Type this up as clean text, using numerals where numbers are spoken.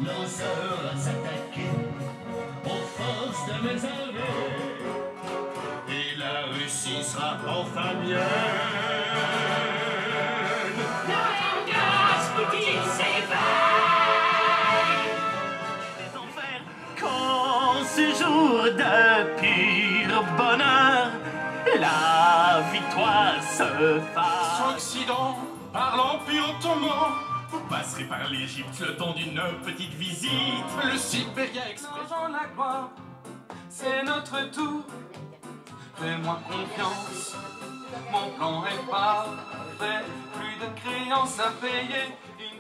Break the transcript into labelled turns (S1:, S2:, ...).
S1: lanceur à s'attaquer aux forces de mes armées. Et la Russie sera enfin mienne. Rasputin s'éveille des enfers quand ces jours de pur bonheur, la victoire se fasse.
S2: Sur l'Occident, par l'Empire ottoman, vous passerez par l'Égypte le temps d'une petite visite. Le Sibéria Express.
S3: Dans la gloire, c'est notre tour. Fais-moi confiance, mon plan est parfait. Plus de créances à payer.